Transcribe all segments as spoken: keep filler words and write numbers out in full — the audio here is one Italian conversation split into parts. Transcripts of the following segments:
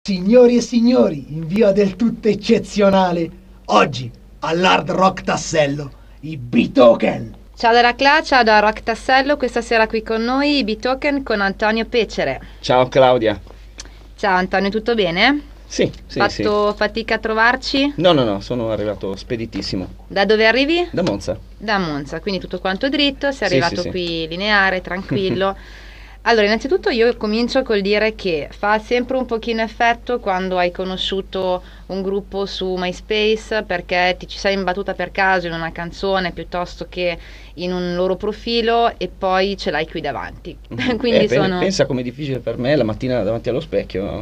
Signori e signori, in via del tutto eccezionale, oggi all'Hard Rock Tassello, i B-Token. Ciao dalla Cla, ciao da Rock Tassello, questa sera qui con noi i B-Token con Antonio Pecere. Ciao Claudia. Ciao Antonio, tutto bene? Sì, sì, Fatto sì. fatica a trovarci? No, no, no, sono arrivato speditissimo. Da dove arrivi? Da Monza. Da Monza, quindi tutto quanto dritto, sei Sì, arrivato sì, qui sì. lineare, tranquillo. Allora, innanzitutto io comincio col dire che fa sempre un pochino effetto quando hai conosciuto un gruppo su MySpace perché ti ci sei imbattuta per caso in una canzone piuttosto che in un loro profilo e poi ce l'hai qui davanti. Quindi Eh, pe- sono... Pensa com'è difficile per me la mattina davanti allo specchio.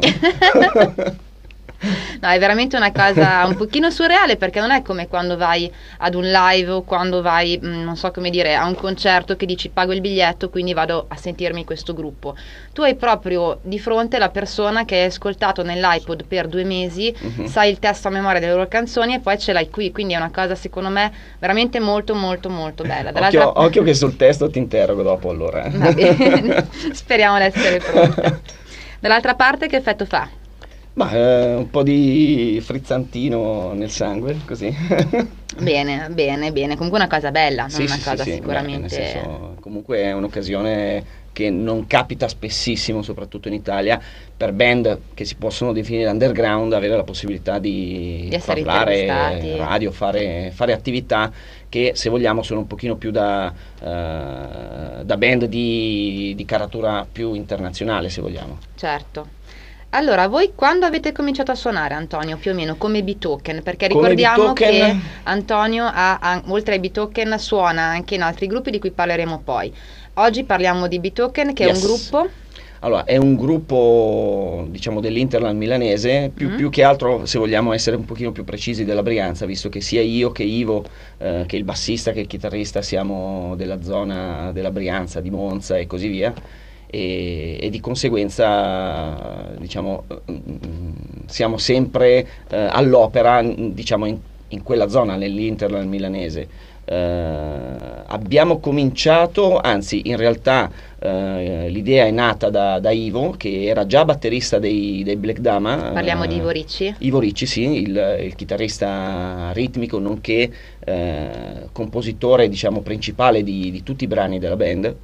No, è veramente una cosa un pochino surreale perché non è come quando vai ad un live o quando vai, mh, non so come dire, a un concerto che dici pago il biglietto quindi vado a sentirmi questo gruppo. Tu hai proprio di fronte la persona che hai ascoltato nell'iPod per due mesi, Mhm. sai il testo a memoria delle loro canzoni e poi ce l'hai qui, quindi è una cosa secondo me veramente molto molto molto bella. Dall'altra- Occhio, occhio che sul testo ti interrogo dopo allora. eh. Va bene, speriamo di essere pronta. Dall'altra parte che effetto fa? Ma eh, un po' di frizzantino nel sangue, così. Bene, bene, bene. Comunque una cosa bella, non Sì, una sì, sì, cosa sì. Beh, sicuramente... nel senso, comunque è un'occasione che non capita spessissimo, soprattutto in Italia, per band che si possono definire underground, avere la possibilità di, Di essere parlare intervistati. radio, fare, fare attività che se vogliamo sono un pochino più da, eh, da band di, di caratura più internazionale, se vogliamo. Certo. Allora, voi quando avete cominciato a suonare, Antonio, più o meno come B-Token? Perché Come ricordiamo B-Token? che Antonio, ha, ha- oltre ai B-Token, suona anche in altri gruppi di cui parleremo poi. Oggi parliamo di B-Token, che Yes. è un gruppo... Allora, è un gruppo, diciamo, dell'Interland milanese, più, Mm. più che altro, se vogliamo essere un pochino più precisi, della Brianza, visto che sia io che Ivo, eh, che il bassista, che il chitarrista, siamo della zona della Brianza, di Monza e così via, e, e di conseguenza, diciamo, mm, siamo sempre eh, all'opera, mm, diciamo, in, in quella zona, nell'Interland milanese. Eh, abbiamo cominciato, anzi in realtà eh, l'idea è nata da, da Ivo, che era già batterista dei, dei Black Dama. Parliamo eh, di Ivo Ricci? Ivo Ricci, sì, il, il chitarrista ritmico nonché eh, compositore, diciamo, principale di, di tutti i brani della band.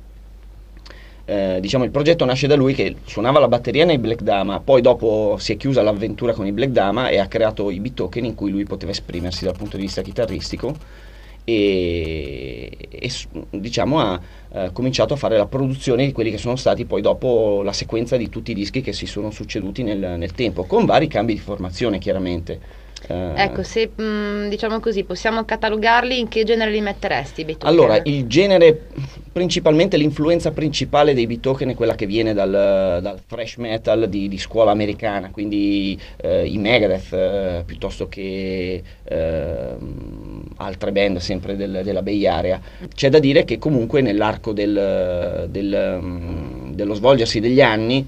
Eh, diciamo il progetto nasce da lui che suonava la batteria nei Black Dama, poi dopo si è chiusa l'avventura con i Black Dama e ha creato i B-Token in cui lui poteva esprimersi dal punto di vista chitarristico e, e s- diciamo ha eh, cominciato a fare la produzione di quelli che sono stati poi dopo la sequenza di tutti i dischi che si sono succeduti nel, nel tempo, con vari cambi di formazione chiaramente. Eh, Ecco, se mh, diciamo così, possiamo catalogarli, in che genere li metteresti, i B-Token? Allora, il genere, principalmente l'influenza principale dei B-Token è quella che viene dal, dal thrash metal di, di scuola americana, quindi eh, i Megadeth, eh, piuttosto che ehm, altre band sempre del- della Bay Area. C'è da dire che comunque nell'arco del, del, mm, dello svolgersi degli anni,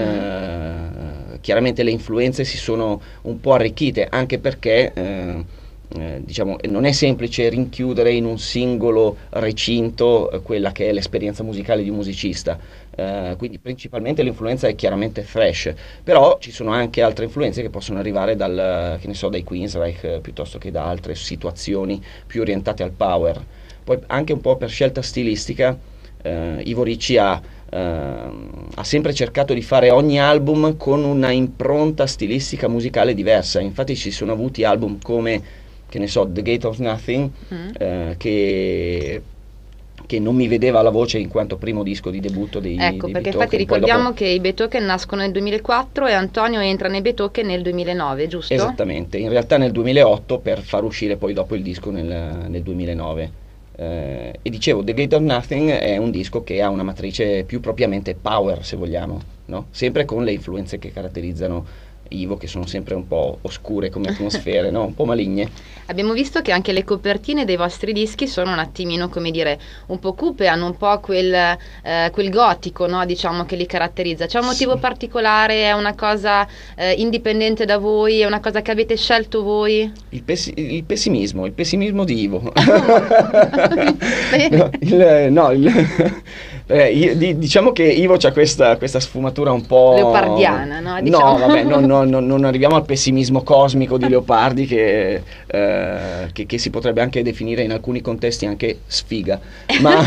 eh, chiaramente le influenze si sono un po' arricchite, anche perché eh, eh, diciamo, non è semplice rinchiudere in un singolo recinto eh, quella che è l'esperienza musicale di un musicista. Eh, quindi principalmente l'influenza è chiaramente thrash, però ci sono anche altre influenze che possono arrivare dal, che ne so, dai Queensryche eh, piuttosto che da altre situazioni più orientate al power. Poi anche un po' per scelta stilistica, eh, Ivo Ricci ha ehm, ha sempre cercato di fare ogni album con una impronta stilistica musicale diversa. Infatti ci sono avuti album come, che ne so, The Gate of Nothing, Mm. eh, che, che non mi vedeva la voce in quanto primo disco di debutto dei, Ecco, dei perché B-Token. infatti Poi ricordiamo dopo- che i B-Token nascono nel duemilaquattro e Antonio entra nei B-Token nel duemilanove, giusto? Esattamente, in realtà nel duemilaotto per far uscire poi dopo il disco nel, nel duemilanove. Eh, e dicevo, The Gate of Nothing è un disco che ha una matrice più propriamente power, se vogliamo, no? Sempre con le influenze che caratterizzano Ivo, che sono sempre un po' oscure come atmosfere, no? Un po' maligne. Abbiamo visto che anche le copertine dei vostri dischi sono un attimino, come dire, un po' cupe, hanno un po' quel, eh, quel gotico, no? Diciamo, che li caratterizza. C'è un motivo Sì. particolare? È una cosa eh, indipendente da voi? È una cosa che avete scelto voi? Il, pessi- il pessimismo, il pessimismo di Ivo. Bene. no, il, no, il- Eh, io- di- diciamo che Ivo c'ha questa, questa sfumatura un po' Leopardiana, no? Diciamo. No, vabbè, non, non- non- non arriviamo al pessimismo cosmico di Leopardi che, eh, che- che si potrebbe anche definire in alcuni contesti anche sfiga. Ma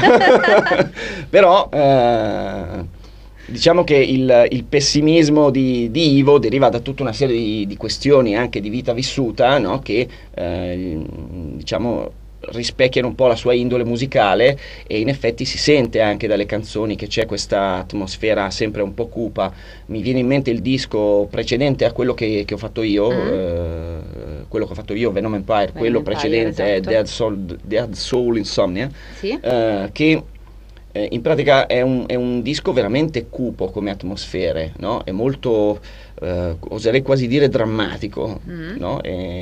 però eh, diciamo che il, il pessimismo di, di Ivo deriva da tutta una serie di, di questioni anche di vita vissuta, no? Che eh, diciamo rispecchiano un po' la sua indole musicale, e in effetti si sente anche dalle canzoni che c'è questa atmosfera sempre un po' cupa. Mi viene in mente il disco precedente a quello che, che ho fatto io, Mm. eh, quello che ho fatto io, Venom Empire, Venom quello Empire, precedente è esatto. Dead Soul, Dead Soul Insomnia, Sì? eh, che eh, in pratica è un, è un disco veramente cupo come atmosfere, no? È molto, eh, oserei quasi dire drammatico, Mm. no?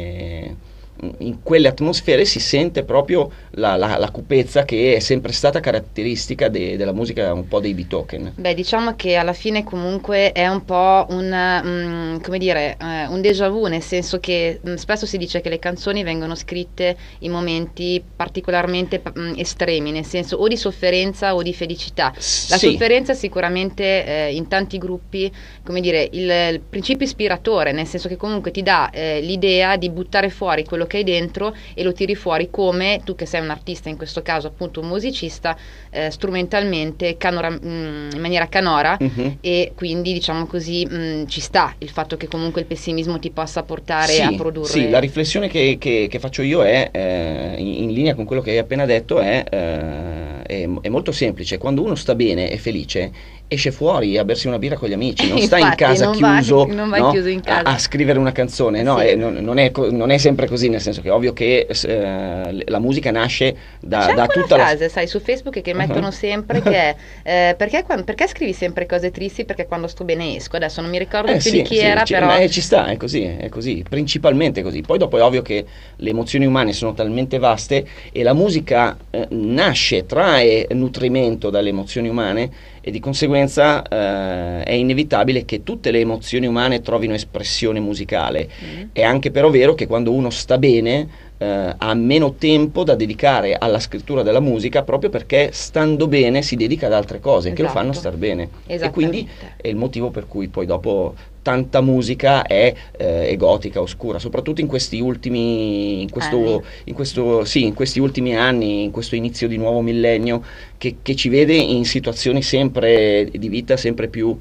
E in quelle atmosfere si sente proprio la, la- la cupezza che è sempre stata caratteristica de- della musica un po' dei Bitoken. Beh, diciamo che alla fine comunque è un po' un, mm, come dire, eh, un déjà vu, nel senso che mm, spesso si dice che le canzoni vengono scritte in momenti particolarmente mm, estremi, nel senso o di sofferenza o di felicità. La Sì. sofferenza è sicuramente eh, in tanti gruppi, come dire, il, il principio ispiratore, nel senso che comunque ti dà eh, l'idea di buttare fuori quello che hai dentro e lo tiri fuori come tu, che sei un artista, in questo caso appunto un musicista, eh, strumentalmente, canora- mh, in maniera canora. Mhm. E quindi diciamo così mh, ci sta il fatto che comunque il pessimismo ti possa portare Sì, a produrre. sì, la riflessione che, che- che faccio io è, eh, in, in linea con quello che hai appena detto, è, eh, è, è molto semplice. Quando uno sta bene e felice, esce fuori a bersi una birra con gli amici, non sta in Infatti, casa non va- chiuso, non vai no? chiuso in casa. A, a scrivere una canzone. No, Sì. è- non, non è, co- non è sempre così, nel senso che è ovvio che eh, la musica nasce da, C'è da anche tutta una la... frase, sai, su Facebook che mettono Uh-huh. sempre che è eh, perché, quan- perché scrivi sempre cose tristi? Perché quando sto bene esco. Adesso non mi ricordo Eh più sì, di chi sì, era, ci, però ma, eh, ci sta, è così, è così, principalmente così. Poi dopo è ovvio che le emozioni umane sono talmente vaste e la musica eh, nasce, trae nutrimento dalle emozioni umane, e di conseguenza eh, è inevitabile che tutte le emozioni umane trovino espressione musicale. Mm. È anche però vero che quando uno sta bene eh, ha meno tempo da dedicare alla scrittura della musica, proprio perché stando bene si dedica ad altre cose che lo fanno Esatto. star bene. E quindi Esattamente. è il motivo per cui poi dopo tanta musica è, eh, è gotica, oscura, soprattutto in questi ultimi, in questo, Anni. in questo, sì, in questi ultimi anni, in questo inizio di nuovo millennio, che, che ci vede in situazioni sempre di vita sempre più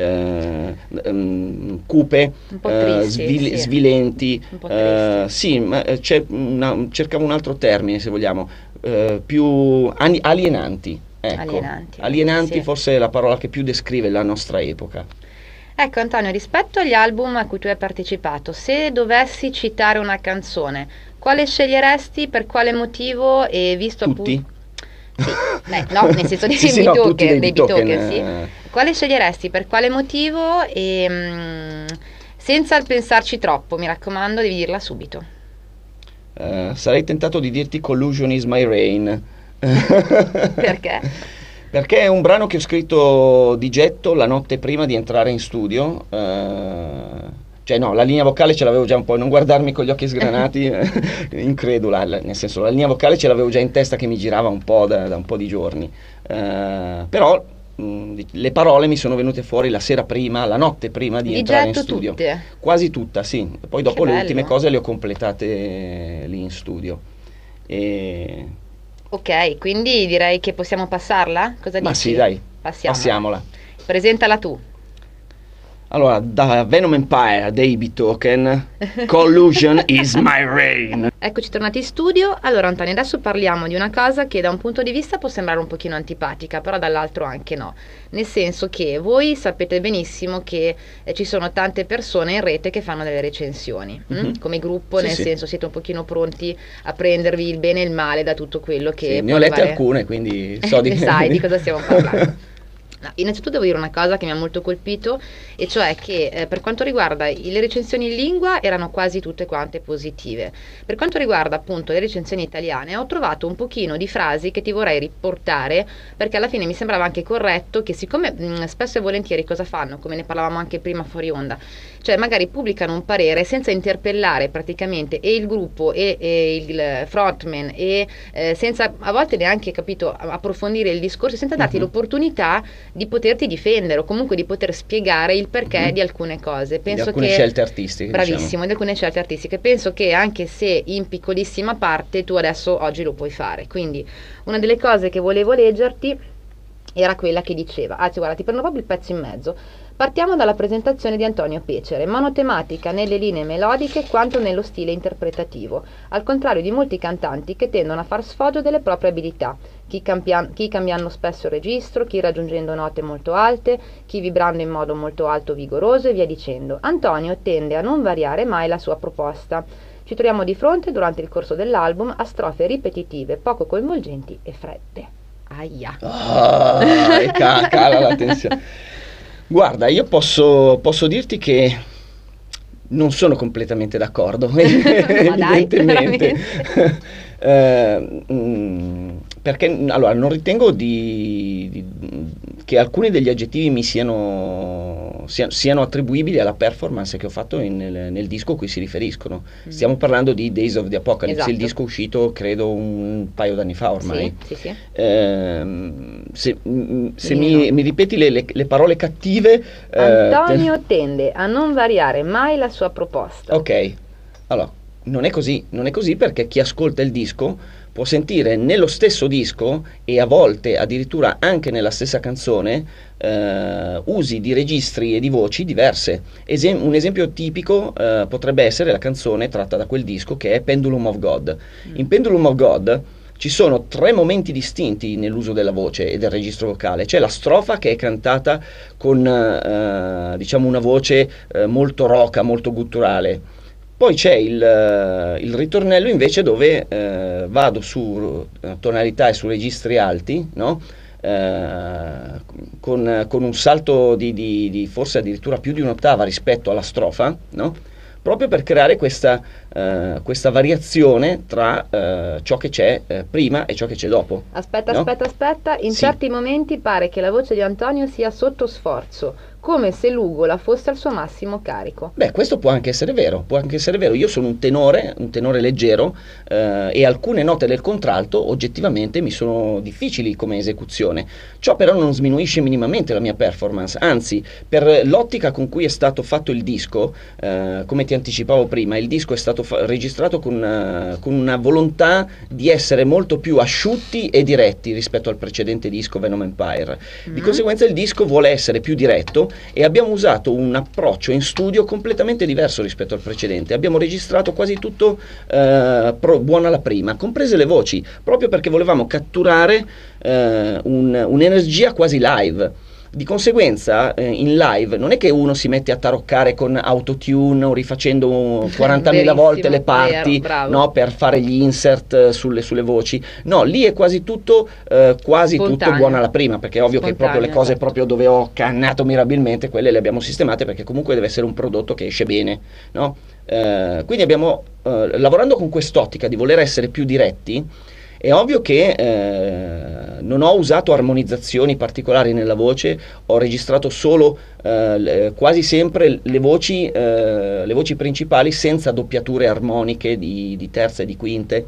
eh, ehm, cupe, Un po' eh, tristi, svil- sì. svilenti, Un po' eh, tristi. sì, ma eh, c'è una- cercavo un altro termine, se vogliamo, eh, più ani- alienanti. Ecco, Alienanti, alienanti sì. forse è la parola che più descrive la nostra epoca. Ecco Antonio, rispetto agli album a cui tu hai partecipato, se dovessi citare una canzone, quale sceglieresti, per quale motivo e visto Tutti? appunto... Sì, beh, no, nel senso dei Sì, sì, no, Bitoken, tutti dei dei Bitoken, Bitoken, sì. eh. Quale sceglieresti, per quale motivo e mm, senza pensarci troppo, mi raccomando, devi dirla subito. Eh, sarei tentato di dirti Collusion is my rain. Perché? Perché è un brano che ho scritto di getto la notte prima di entrare in studio. eh, cioè no, la linea vocale ce l'avevo già un po', non guardarmi con gli occhi sgranati, incredula, l- nel senso la linea vocale ce l'avevo già in testa che mi girava un po' da, da un po' di giorni. Eh, però mh, di- le parole mi sono venute fuori la sera prima, la notte prima di Di entrare in getto studio. tutte? Quasi tutta, sì. Poi dopo Che le ultime bello. cose le ho completate lì in studio. E... Ok, quindi direi che possiamo passarla? Cosa Ma dici? sì, dai, Passiamola. passiamola. Presentala tu. Allora, da Venom Empire dei Bitoken, Collusion is my rain. Eccoci tornati in studio. Allora Antonio, adesso parliamo di una cosa che da un punto di vista può sembrare un pochino antipatica, però dall'altro anche no. Nel senso che voi sapete benissimo che eh, ci sono tante persone in rete che fanno delle recensioni, hm? Mhm. Come gruppo, Sì, nel sì. senso siete un pochino pronti a prendervi il bene e il male da tutto quello che Sì, può ne ho lette arrivare- alcune, quindi so di Ne sai di cosa stiamo parlando. No, innanzitutto devo dire una cosa che mi ha molto colpito, e cioè che eh, per quanto riguarda i- le recensioni in lingua erano quasi tutte quante positive. Per quanto riguarda appunto le recensioni italiane, ho trovato un pochino di frasi che ti vorrei riportare, perché alla fine mi sembrava anche corretto che, siccome mh, spesso e volentieri cosa fanno, come ne parlavamo anche prima fuori onda, cioè magari pubblicano un parere senza interpellare praticamente e il gruppo e, e il frontman, e eh, senza a volte neanche, capito, approfondire il discorso, senza darti Mhm. l'opportunità di poterti difendere o comunque di poter spiegare il perché Mhm. di alcune cose. Di Penso alcune che scelte artistiche, bravissimo, diciamo. di alcune scelte artistiche. Penso che anche se in piccolissima parte tu adesso oggi lo puoi fare. Quindi una delle cose che volevo leggerti era quella che diceva, anzi guarda, ti prendo proprio il pezzo in mezzo. Partiamo dalla presentazione di Antonio Pecere, monotematica nelle linee melodiche quanto nello stile interpretativo, al contrario di molti cantanti che tendono a far sfoggio delle proprie abilità, chi, campia- chi cambiando spesso il registro, chi raggiungendo note molto alte, chi vibrando in modo molto alto vigoroso e via dicendo. Antonio tende a non variare mai la sua proposta. Ci troviamo di fronte durante il corso dell'album a strofe ripetitive, poco coinvolgenti e fredde. Aia. Ah, e ca- cala la tensione. Guarda, io posso, posso dirti che non sono completamente d'accordo, Ma dai, evidentemente. veramente? Eh, mm, perché allora non ritengo di, di- che alcuni degli aggettivi mi siano, sia- siano attribuibili alla performance che ho fatto in- nel, nel disco a cui si riferiscono. Stiamo parlando di Days of the Apocalypse, il Esatto. disco uscito credo un paio d'anni fa ormai. Sì, sì, sì. Ehm, se mm, se Sì, mi, no. mi ripeti le, le- le parole cattive, eh, Antonio tende a non variare mai la sua proposta. ok, allora non è così, non è così perché chi ascolta il disco può sentire nello stesso disco e a volte addirittura anche nella stessa canzone eh, usi di registri e di voci diverse. Esem- un esempio tipico eh, potrebbe essere la canzone tratta da quel disco che è Pendulum of God. In Pendulum of God ci sono tre momenti distinti nell'uso della voce e del registro vocale. C'è la strofa che è cantata con eh, diciamo una voce eh, molto roca, molto gutturale. Poi c'è il, eh, il ritornello invece dove eh, vado su eh, tonalità e su registri alti, no? Eh, con, con un salto di, di- di forse addirittura più di un'ottava rispetto alla strofa, no? Proprio per creare questa, eh, questa variazione tra eh, ciò che c'è eh, prima e ciò che c'è dopo. Aspetta, no? aspetta, aspetta. In Sì. certi momenti pare che la voce di Antonio sia sotto sforzo, come se l'ugola fosse al suo massimo carico. Beh, questo può anche essere vero, può anche essere vero. Io sono un tenore, un tenore leggero eh, e alcune note del contralto oggettivamente mi sono difficili come esecuzione. Ciò però non sminuisce minimamente la mia performance, anzi, per l'ottica con cui è stato fatto il disco, eh, come ti anticipavo prima, il disco è stato fa- registrato con, eh, con una volontà di essere molto più asciutti e diretti rispetto al precedente disco Venom Empire. Di Mm. conseguenza il disco vuole essere più diretto e abbiamo usato un approccio in studio completamente diverso rispetto al precedente. Abbiamo registrato quasi tutto eh, pro- buono alla prima, comprese le voci, proprio perché volevamo catturare eh, un- un'energia quasi live. Di conseguenza eh, in live non è che uno si mette a taroccare con autotune o rifacendo quarantamila volte le Verissimo, parti, vero, bravo. no, per fare gli insert eh, sulle, sulle voci. No, lì è quasi tutto eh, quasi tutto Spontaneo. buono alla prima, perché è ovvio che proprio le Spontaneo, cose esatto. proprio dove ho cannato mirabilmente, quelle le abbiamo sistemate perché comunque deve essere un prodotto che esce bene, no? Eh, quindi abbiamo, eh, lavorando con quest'ottica di voler essere più diretti, è ovvio che eh, non ho usato armonizzazioni particolari nella voce, ho registrato solo eh, le- quasi sempre le voci, eh, le voci principali senza doppiature armoniche di, di terze e di quinte.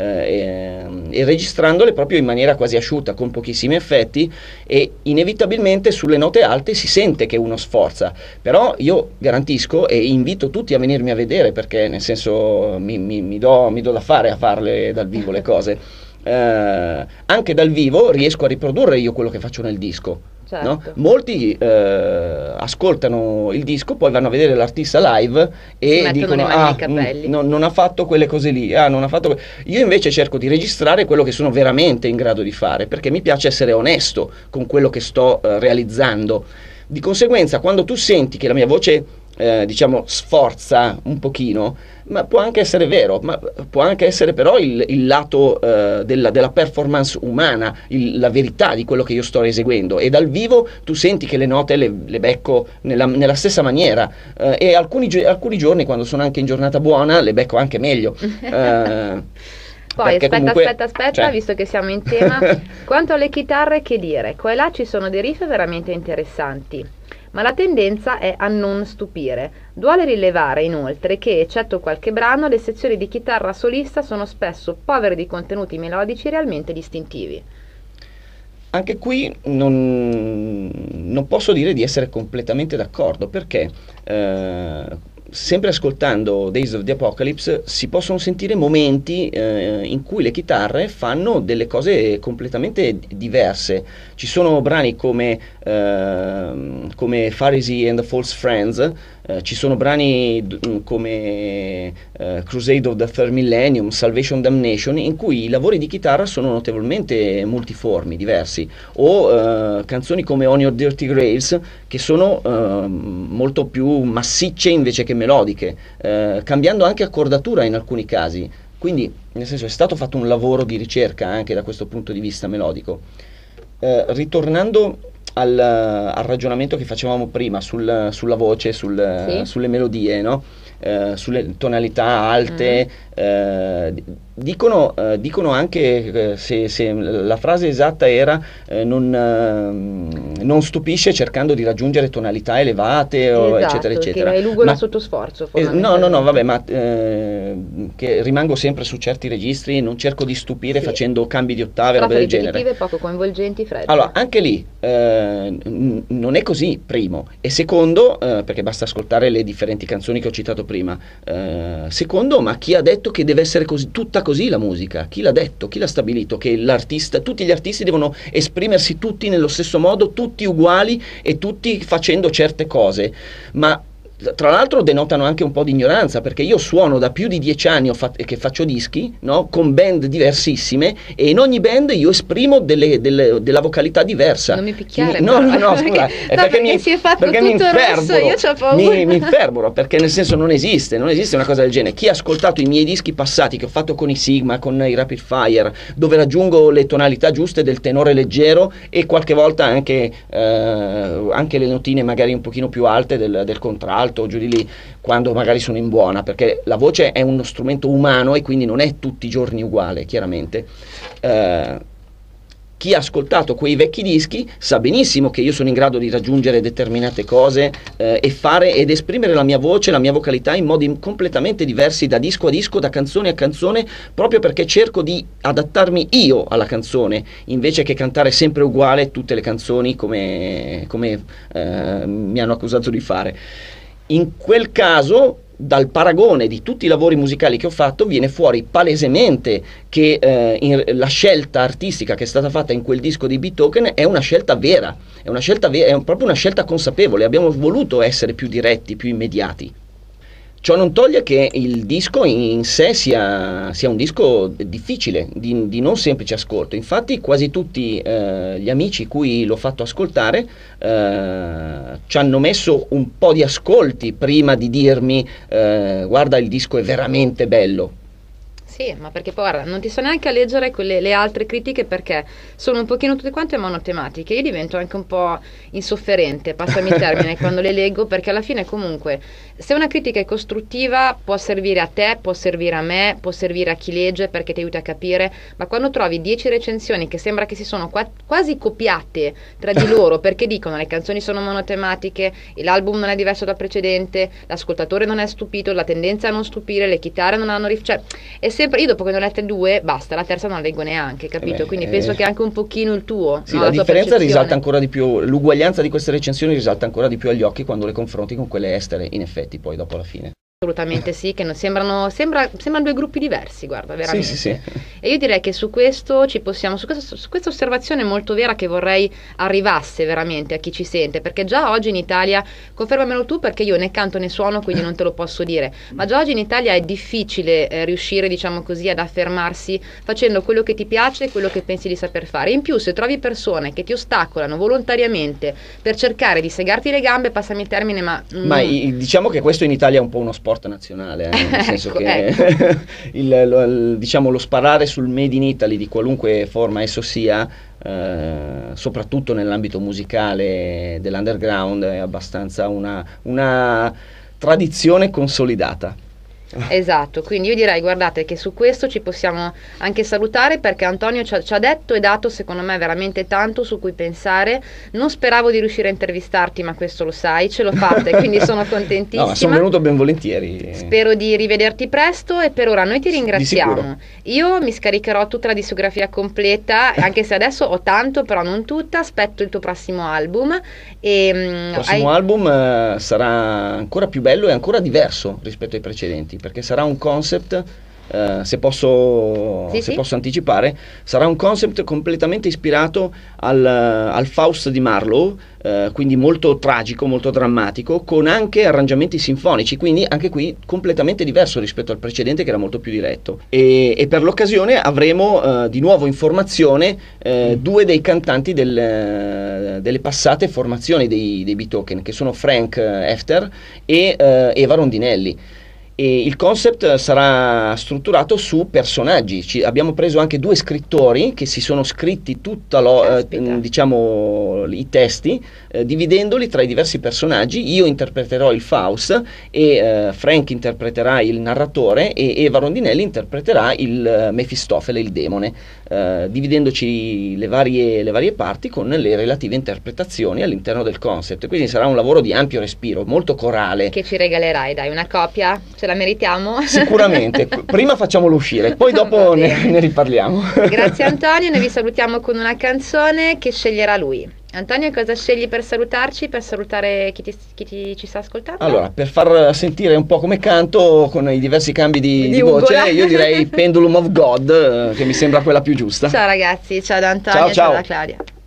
eh, e, e registrandole proprio in maniera quasi asciutta, con pochissimi effetti, e inevitabilmente sulle note alte si sente che uno sforza, però io garantisco e invito tutti a venirmi a vedere, perché nel senso mi, mi- mi do, mi do da fare a farle dal vivo le cose. Eh, anche dal vivo riesco a riprodurre io quello che faccio nel disco. Certo. No? Molti eh, ascoltano il disco, poi vanno a vedere l'artista live e Si mettono dicono: le mani ah, nei capelli." mm, no- non ha fatto quelle cose lì, ah, non ha fatto que-". Io invece cerco di registrare quello che sono veramente in grado di fare, perché mi piace essere onesto con quello che sto eh, realizzando. Di conseguenza, quando tu senti che la mia voce eh, diciamo sforza un pochino, ma può anche essere vero, ma può anche essere però il, il lato eh, della, della performance umana, il, la verità di quello che io sto eseguendo, e dal vivo tu senti che le note le, le becco nella, nella stessa maniera, eh, e alcuni, alcuni giorni, quando sono anche in giornata buona, le becco anche meglio. eh, Poi aspetta, comunque, aspetta, aspetta, cioè... visto che siamo in tema, quanto alle chitarre, che dire? Qua e là ci sono dei riff veramente interessanti, ma la tendenza è a non stupire. Duole rilevare inoltre che, eccetto qualche brano, le sezioni di chitarra solista sono spesso povere di contenuti melodici realmente distintivi. Anche qui non, non posso dire di essere completamente d'accordo, perché eh, sempre ascoltando Days of the Apocalypse si possono sentire momenti eh, in cui le chitarre fanno delle cose completamente diverse. Ci sono brani come, eh, come Pharisee and the False Friends, eh, ci sono brani d- come eh, Crusade of the Third Millennium, Salvation Damnation, in cui i lavori di chitarra sono notevolmente multiformi, diversi, o eh, canzoni come On Your Dirty Graves, che sono eh, molto più massicce invece che melodiche, eh, cambiando anche accordatura in alcuni casi. Quindi, nel senso, è stato fatto un lavoro di ricerca anche da questo punto di vista melodico. Eh, ritornando al, al ragionamento che facevamo prima sul, sulla voce, sul, sì. sulle melodie, no? Eh, sulle tonalità alte, mm. eh, dicono, eh, dicono anche, eh, se, se la frase esatta era eh, non, eh, non stupisce cercando di raggiungere tonalità elevate, o, esatto, eccetera eccetera, che elugola ma, sotto sforzo, eh, no no no vabbè, ma eh, che rimango sempre su certi registri, non cerco di stupire, sì, facendo cambi di ottave, roba del genere, poco coinvolgenti, fredde. Allora anche lì eh, n- non è così, primo, e secondo, eh, perché basta ascoltare le differenti canzoni che ho citato prima, eh, secondo, ma chi ha detto che deve essere così, tutta così la musica? Chi l'ha detto? Chi l'ha stabilito che l'artista, tutti gli artisti devono esprimersi tutti nello stesso modo, tutti uguali e tutti facendo certe cose? Ma tra l'altro denotano anche un po' di ignoranza, perché io suono da più di dieci anni ho fat- che faccio dischi, no? Con band diversissime, e in ogni band io esprimo delle, delle, della vocalità diversa. Non mi picchiare, mi, no, no, no, scusa, è no, perché, perché mi, si è fatto perché tutto mi rosso, io c'ho paura. mi, mi infervoro, perché nel senso non esiste, non esiste una cosa del genere. Chi ha ascoltato i miei dischi passati che ho fatto con i Sigma, con i Rapid Fire, dove raggiungo le tonalità giuste del tenore leggero e qualche volta anche, eh, anche le notine magari un pochino più alte del, del contralto, giù di lì, quando magari sono in buona, perché la voce è uno strumento umano e quindi non è tutti i giorni uguale, chiaramente. Eh, chi ha ascoltato quei vecchi dischi sa benissimo che io sono in grado di raggiungere determinate cose eh, e fare ed esprimere la mia voce, la mia vocalità in modi completamente diversi da disco a disco, da canzone a canzone, proprio perché cerco di adattarmi io alla canzone, invece che cantare sempre uguale tutte le canzoni come, come eh, mi hanno accusato di fare. In quel caso, dal paragone di tutti i lavori musicali che ho fatto, viene fuori palesemente che eh, in, la scelta artistica che è stata fatta in quel disco di Beat Token è una scelta vera, è una scelta vera, è proprio una scelta consapevole. Abbiamo voluto essere più diretti, più immediati. Ciò non toglie che il disco in sé sia, sia un disco difficile, di, di non semplice ascolto. Infatti quasi tutti eh, gli amici cui l'ho fatto ascoltare eh, ci hanno messo un po' di ascolti prima di dirmi eh, guarda, il disco è veramente bello. Sì, ma perché poi guarda, non ti so neanche a leggere quelle, le altre critiche, perché sono un pochino tutte quante monotematiche. Io divento anche un po' insofferente, passami il termine, quando le leggo, perché alla fine comunque se una critica è costruttiva può servire a te, può servire a me, può servire a chi legge perché ti aiuta a capire, ma quando trovi dieci recensioni che sembra che si sono qua, quasi copiate tra di loro, perché dicono le canzoni sono monotematiche, l'album non è diverso dal precedente, l'ascoltatore non è stupito, la tendenza a non stupire, le chitarre non hanno riff, cioè è sempre, io dopo che ne ho lette due basta, la terza non la leggo neanche, capito? Eh beh, Quindi eh, penso che anche un pochino il tuo, sì, no, la, la tua differenza percezione risalta ancora di più, l'uguaglianza di queste recensioni risalta ancora di più agli occhi quando le confronti con quelle estere, in effetti, poi dopo alla fine. Assolutamente sì, che non sembrano, sembra, sembrano due gruppi diversi, guarda, veramente. Sì, sì, sì. E io direi che su questo ci possiamo, su, questo, su questa osservazione molto vera che vorrei arrivasse veramente a chi ci sente, perché già oggi in Italia, confermamelo tu perché io né canto né suono, quindi non te lo posso dire, ma già oggi in Italia è difficile eh, riuscire, diciamo così, ad affermarsi facendo quello che ti piace e quello che pensi di saper fare. In più, se trovi persone che ti ostacolano volontariamente per cercare di segarti le gambe, passami il termine, ma... Ma i- diciamo che questo in Italia è un po' uno sport nazionale, eh, nel senso Ecco, che ecco. il, lo- il- diciamo, lo sparare sul Made in Italy di qualunque forma esso sia, eh, soprattutto nell'ambito musicale dell'underground, è abbastanza una, una tradizione consolidata. Esatto, quindi io direi, guardate, che su questo ci possiamo anche salutare perché Antonio ci ha, ci ha detto e dato secondo me veramente tanto su cui pensare. Non speravo di riuscire a intervistarti, ma questo lo sai, ce l'ho fatta e quindi sono contentissima. No, ma sono venuto ben volentieri. Spero di rivederti presto e per ora noi ti ringraziamo. Io mi scaricherò tutta la discografia completa, anche se adesso ho tanto, però non tutta. Aspetto il tuo prossimo album. E, Il prossimo hai... album eh, sarà ancora più bello e ancora diverso rispetto ai precedenti, perché sarà un concept, eh, se posso, Sì, se sì. posso anticipare, sarà un concept completamente ispirato al, al Faust di Marlowe, eh, quindi molto tragico, molto drammatico, con anche arrangiamenti sinfonici, quindi anche qui completamente diverso rispetto al precedente che era molto più diretto. E, e per l'occasione avremo eh, di nuovo in formazione eh, due dei cantanti del, eh, delle passate formazioni dei, dei Bitoken, che sono Frank Efter e eh, Eva Rondinelli. E il concept sarà strutturato su personaggi. Ci, abbiamo preso anche due scrittori che si sono scritti tutta lo, eh, diciamo, i testi, eh, dividendoli tra i diversi personaggi. Io interpreterò il Faust e eh, Frank interpreterà il narratore e Eva Rondinelli interpreterà il eh, Mefistofele, il demone, eh, dividendoci le varie, le varie parti con le relative interpretazioni all'interno del concept. Quindi sarà un lavoro di ampio respiro, molto corale. Che ci regalerai, dai, una copia? Ce la meritiamo? Sicuramente, prima facciamolo uscire, poi dopo ne, ne riparliamo. Grazie Antonio, noi vi salutiamo con una canzone che sceglierà lui. Antonio, cosa scegli per salutarci, per salutare chi, ti, chi ti, ci sta ascoltando? Allora, per far sentire un po' come canto con i diversi cambi di, Di di voce, ugola. io direi Pendulum of God, eh, che mi sembra quella più giusta. Ciao ragazzi, ciao da Antonio, Ciao, ciao. da Claudia.